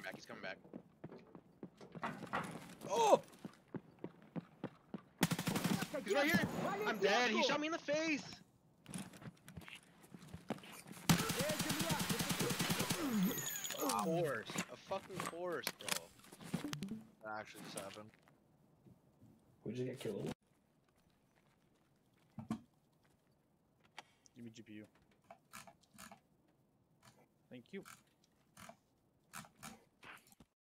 back. He's coming back. Oh! He's right here. I'm dead. He shot me in the face. Of course. A fucking course, bro. That actually just happened. Who'd you get killed? Give me GPU. Thank you.